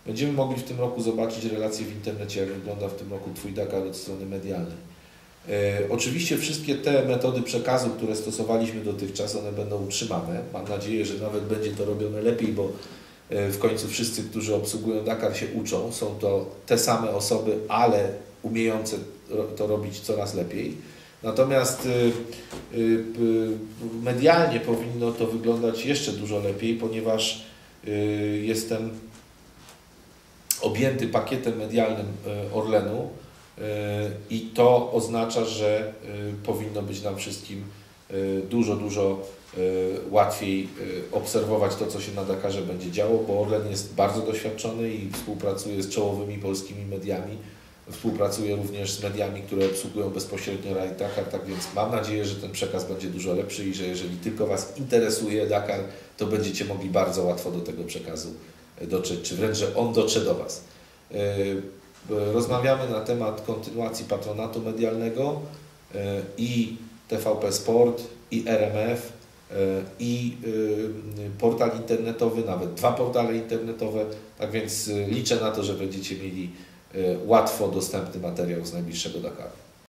Będziemy mogli w tym roku zobaczyć relacje w internecie, jak wygląda w tym roku Twój Dakar od strony medialnej. Oczywiście wszystkie te metody przekazu, które stosowaliśmy dotychczas, one będą utrzymane. Mam nadzieję, że nawet będzie to robione lepiej, bo w końcu wszyscy, którzy obsługują Dakar, się uczą. Są to te same osoby, ale umiejące to robić coraz lepiej. Natomiast medialnie powinno to wyglądać jeszcze dużo lepiej, ponieważ jestem objęty pakietem medialnym Orlenu i to oznacza, że powinno być nam wszystkim dużo łatwiej obserwować to, co się na Dakarze będzie działo, bo Orlen jest bardzo doświadczony i współpracuje z czołowymi polskimi mediami. Współpracuje również z mediami, które obsługują bezpośrednio Rally Dakar, tak więc mam nadzieję, że ten przekaz będzie dużo lepszy i że jeżeli tylko Was interesuje Dakar, to będziecie mogli bardzo łatwo do tego przekazu dotrzeć, czy wręcz, że on dotrze do Was. Rozmawiamy na temat kontynuacji patronatu medialnego i TVP Sport, i RMF, i portal internetowy, nawet 2 portale internetowe, tak więc liczę na to, że będziecie mieli łatwo dostępny materiał z najbliższego Dakaru.